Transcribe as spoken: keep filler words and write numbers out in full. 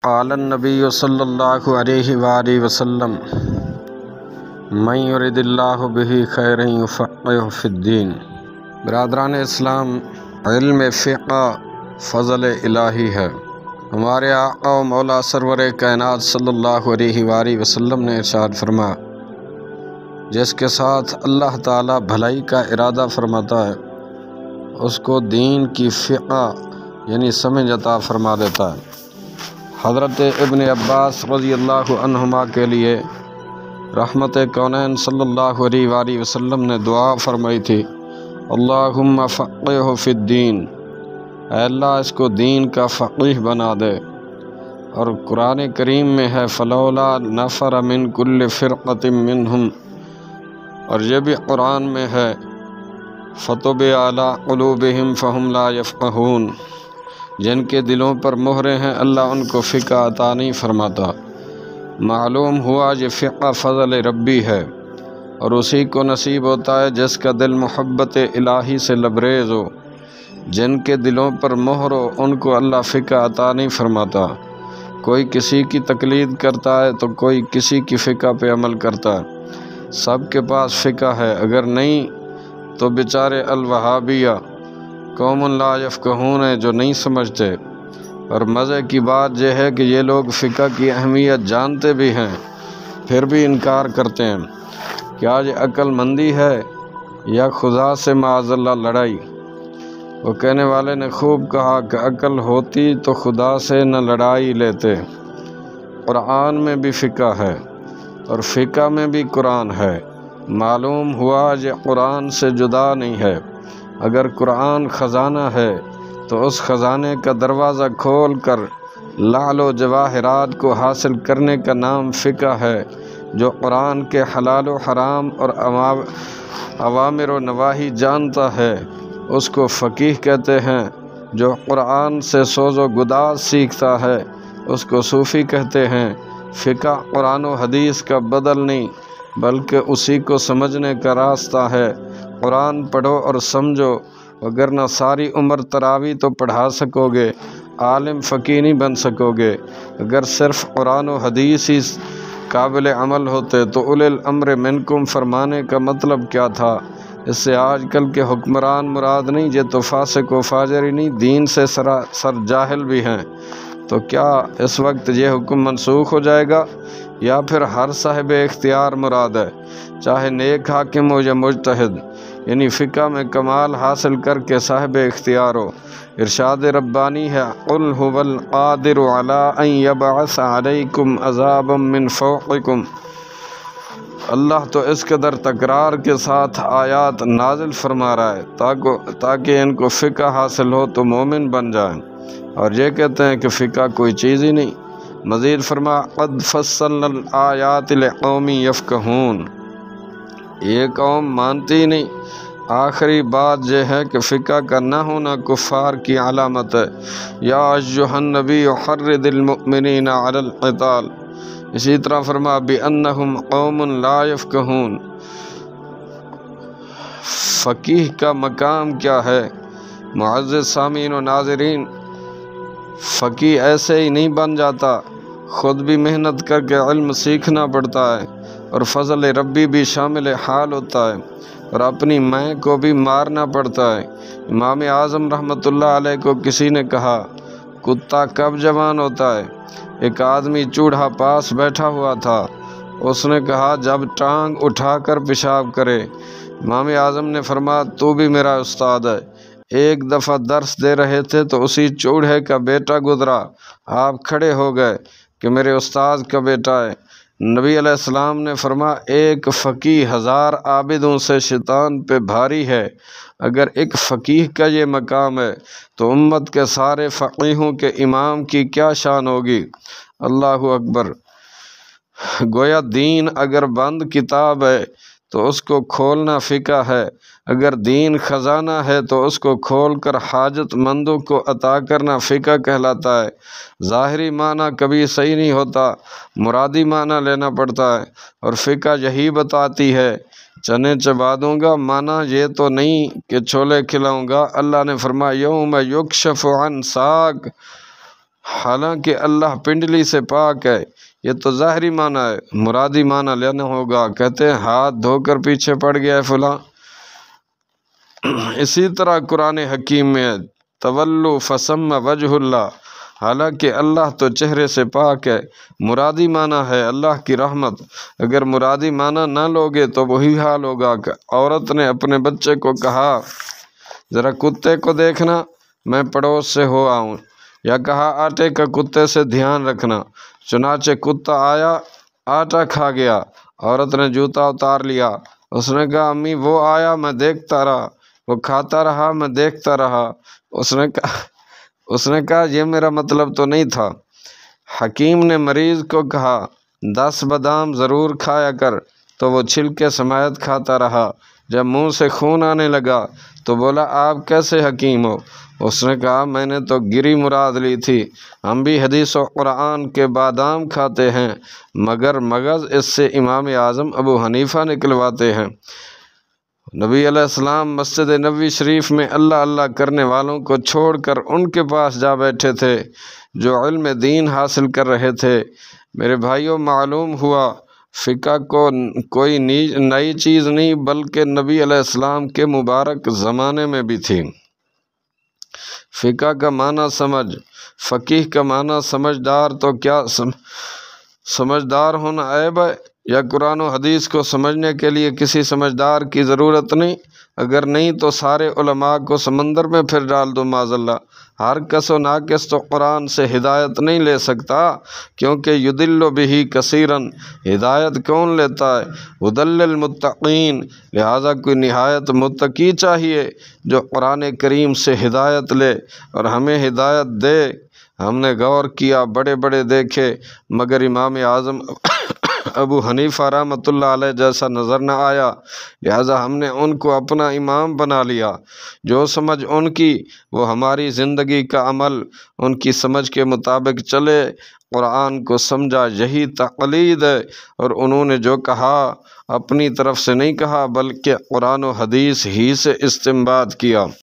قال النبی صلی اللہ علیہ وآلہ وسلم من یرد اللہ بہ خیرا یفقہہ فی الدین۔ برادران اسلام، علم فقہ فضل الہی ہے۔ ہمارے آقا و مولا سرور کائنات صلی اللہ علیہ وآلہ وسلم نے ارشاد فرمایا، جس کے ساتھ اللہ تعالیٰ بھلائی کا ارادہ فرماتا ہے اس کو دین کی فقہ یعنی سمجھ عطا فرما دیتا ہے۔ حضرت ابن عباس رضی اللہ عنہما کے لیے رحمت کونین صلی اللہ علیہ وآلہ وسلم نے دعا فرمائی تھی، اللہم فقہہ فی الدین، اے اللہ اس کو دین کا فقیہ بنا دے۔ اور قرآن کریم میں ہے فلولا نفر من کل فرقۃ منہم، اور یہ بھی قرآن میں ہے فطبع علی قلوبہم فہم لا یفقہون، جن کے دلوں پر مہریں ہیں اللہ ان کو فقہ عطا نہیں فرماتا۔ معلوم ہوا یہ فقہ فضل ربی ہے، اور اسی کو نصیب ہوتا ہے جس کا دل محبت الہی سے لبریز ہو۔ جن کے دلوں پر مہر ہو ان کو اللہ فقہ عطا نہیں فرماتا۔ کوئی کسی کی تقلید کرتا ہے تو کوئی کسی کی فقہ پہ عمل کرتا ہے۔ سب کے پاس فقہ ہے، اگر نہیں تو بیچارے الوہابیہ قوم لا یفقہون ہیں جو نہیں سمجھتے۔ اور مزے کی بات یہ ہے کہ یہ لوگ فقہ کی اہمیت جانتے بھی ہیں پھر بھی انکار کرتے ہیں۔ کیا یہ عقل مندی ہے یا خدا سے معاذ اللہ لڑائی؟ وہ کہنے والے نے خوب کہا کہ عقل ہوتی تو خدا سے نہ لڑائی لیتے۔ قرآن میں بھی فقہ ہے اور فقہ میں بھی قرآن ہے۔ معلوم ہوا یہ قرآن سے جدا نہیں ہے۔ اگر قرآن خزانہ ہے تو اس خزانے کا دروازہ کھول کر لعل و جواہرات کو حاصل کرنے کا نام فقہ ہے۔ جو قرآن کے حلال و حرام اور اوامر و نواہی جانتا ہے اس کو فقیہ کہتے ہیں۔ جو قرآن سے سوز و گداز سیکھتا ہے اس کو صوفی کہتے ہیں۔ فقہ قرآن و حدیث کا بدل نہیں بلکہ اسی کو سمجھنے کا راستہ ہے۔ قرآن پڑھو اور سمجھو، وگرنہ ساری عمر تراویح تو پڑھا سکو گے، عالم فقیہ نہیں بن سکو گے۔ اگر صرف قرآن و حدیث ہی قابل عمل ہوتے تو اولی الامر منکم فرمانے کا مطلب کیا تھا؟ اس سے آج کل کے حکمران مراد نہیں، یہ تو فاسق و فاجر ہی نہیں دین سے سراسر جاہل بھی ہیں۔ تو کیا اس وقت یہ حکم منسوخ ہو جائے گا یا پھر ہر صاحب اختیار مراد ہے، چاہے نیک حاکم ہو یا مجتہد، یعنی فقہ میں کمال حاصل کر کے صاحب اختیار ہو؟ ارشاد ربانی ہے، قل هو القادر علی ان یبعث علیکم عذابا من فوقکم۔ اللہ تو اس قدر تکرار کے ساتھ آیات نازل فرما رہا ہے تاکہ ان کو فقہ حاصل ہو تو مومن بن جائیں، اور یہ کہتے ہیں کہ فقہ کوئی چیز ہی نہیں۔ مزید فرما قد فصلنا الآیات لقوم یفقہون، یہ قوم مانتی نہیں۔ آخری بات یہ ہے کہ فقہ کا نہ ہونا کفار کی علامت ہے۔ یا ایھا النبی حرض المؤمنین علی القتال، اسی طرح فرما بأنہم قوم لا یفقہون۔ فقیہ کا مقام کیا ہے؟ معزز سامعین و ناظرین، فقیہ ایسے ہی نہیں بن جاتا، خود بھی محنت کر کے علم سیکھنا پڑتا ہے، اور فضل ربی بھی شامل حال ہوتا ہے، اور اپنی مائیں کو بھی مارنا پڑتا ہے۔ امام اعظم رحمۃ اللہ علیہ کو کسی نے کہا کتا کب جوان ہوتا ہے؟ ایک آدمی چوڑا پاس بیٹھا ہوا تھا، اس نے کہا جب ٹانگ اٹھا کر پیشاب کرے۔ امام اعظم نے فرمایا تو بھی میرا استاد ہے۔ ایک دفعہ درس دے رہے تھے تو اسی چوڑے کا بیٹا گزرا، آپ کھڑے ہو گئے کہ میرے استاد کا بیٹا ہے۔ نبی علیہ السلام نے فرمایا ایک فقیہ ہزار عابدوں سے شیطان پہ بھاری ہے۔ اگر ایک فقیہ کا یہ مقام ہے تو امت کے سارے فقیہوں کے امام کی کیا شان ہوگی؟ اللہ اکبر۔ گویا دین اگر بند کتاب ہے تو اس کو کھولنا فقہ ہے، اگر دین خزانہ ہے تو اس کو کھول کر حاجت مندوں کو عطا کرنا فقہ کہلاتا ہے۔ ظاہری معنی کبھی صحیح نہیں ہوتا، مرادی معنی لینا پڑتا ہے، اور فقہ یہی بتاتی ہے چنے چبا دوں گا، معنی یہ تو نہیں کہ چھولے کھلاؤں گا۔ اللہ نے فرمایا یوم یکشف عن ساق، حالانکہ اللہ پنڈلی سے پاک ہے۔ یہ تو ظاہری معنی ہے، مرادی معنی لینا ہوگا۔ کہتے ہیں ہاتھ دھو کر پیچھے پڑ گیا ہے فلاں۔ اسی طرح قرآن حکیم میں تولوا فثم وجہ اللہ، حالانکہ اللہ تو چہرے سے پاک ہے، مرادی معنی ہے اللہ کی رحمت۔ اگر مرادی معنی نہ لوگے تو وہی حال ہوگا کہ عورت نے اپنے بچے کو کہا ذرا کتے کو دیکھنا، میں پڑوس سے ہو آؤں، یا کہا آٹے کا کتے سے دھیان رکھنا، چنانچہ کتا آیا آٹا کھا گیا، عورت نے جوتا اتار لیا، اس نے کہا امی وہ آیا میں دیکھتا رہا، وہ کھاتا رہا میں دیکھتا رہا۔ اس نے کہا اس نے کہا یہ میرا مطلب تو نہیں تھا۔ حکیم نے مریض کو کہا دس بادام ضرور کھایا کر، تو وہ چھلکے سمیت کھاتا رہا۔ جب منہ سے خون آنے لگا تو بولا آپ کیسے حکیم ہو؟ اس نے کہا میں نے تو گری مراد لی تھی، ہم بھی حدیث و قرآن کے بادام کھاتے ہیں، مگر مغز اس سے امام اعظم ابو حنیفہ نکلواتے ہیں۔ نبی علیہ السلام مسجد نبوی شریف میں اللہ اللہ کرنے والوں کو چھوڑ کر ان کے پاس جا بیٹھے تھے جو علم دین حاصل کر رہے تھے۔ میرے بھائیوں، معلوم ہوا فقہ کو کوئی نئی چیز نہیں بلکہ نبی علیہ السلام کے مبارک زمانے میں بھی تھی۔ فقہ کا معنی سمجھ، فقیہ کا معنی سمجھدار، تو کیا سمجھدار ہونا عیب ہے؟ یا قرآن و حدیث کو سمجھنے کے لیے کسی سمجھدار کی ضرورت نہیں؟ اگر نہیں تو سارے علماء کو سمندر میں پھر ڈال دو معاذ اللہ۔ ہر کس و ناقص تو قرآن سے ہدایت نہیں لے سکتا، کیونکہ یضل بہ کثیرن، ہدایت کون لیتا ہے؟ ھدی للمتقین، لہذا کوئی نہایت متقی چاہیے جو قرآن کریم سے ہدایت لے اور ہمیں ہدایت دے۔ ہم نے غور کیا، بڑے بڑے دیکھے، مگر امام اعظم ابو حنیفہ رحمۃ اللہ علیہ جیسا نظر نہ آیا، لہذا ہم نے ان کو اپنا امام بنا لیا۔ جو سمجھ ان کی وہ ہماری زندگی کا عمل، ان کی سمجھ کے مطابق چلے، قرآن کو سمجھا، یہی تقلید ہے۔ اور انہوں نے جو کہا اپنی طرف سے نہیں کہا بلکہ قرآن و حدیث ہی سے استنباط کیا۔